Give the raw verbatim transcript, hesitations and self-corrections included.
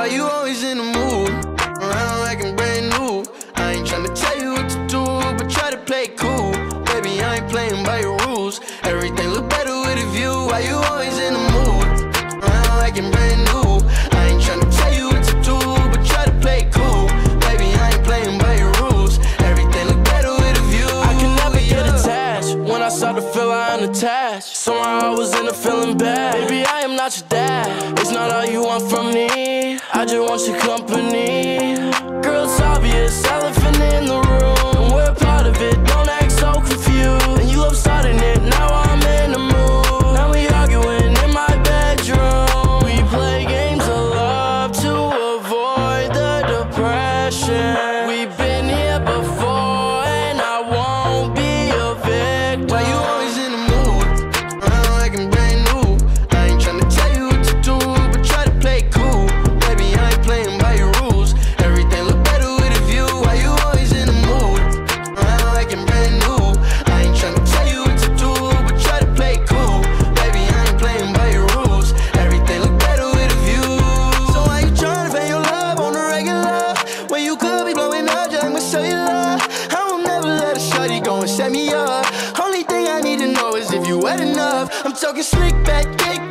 Why you always in the mood? Around like I'm brand new. I ain't tryna tell you what to do, but try to play it cool. Baby, I ain't playing by your rules. Everything look better with a view. Why you always in the mood? Around like I'm brand new. I ain't tryna tell you what to do, but try to play it cool. Baby, I ain't playing by your rules. Everything look better with a view. I can never yeah. get attached. When I start to feel I unattached, somehow I was in a feeling bad. Baby, I am not your dad. It's not all you want from me. I just want your company. Girl, it's obvious, elephant in the room, and we're part of it. Don't act so confused. And you love starting it. Now I'm in the mood. Now we arguing in my bedroom. We play games of love to avoid the depression. We've been here before, and I won't be a victim. Why you always in the mood? Around like I'm brand new. I ain't tryna tell you what to do, but try to play it cool. Baby, I ain't playing by your rules. Everything look better with a view. Why you always in the mood? Around like I'm brand new. I ain't tryna tell you what to do, but try to play it cool. Baby, I ain't playing by your rules. Everything look better with a view. So why you tryna fake your love on the regular, when you could be blowing up just like my cellular? I will never let a shawty go and set me up. Only thing I need to know is if you wet enough. I'm talking slick back, kick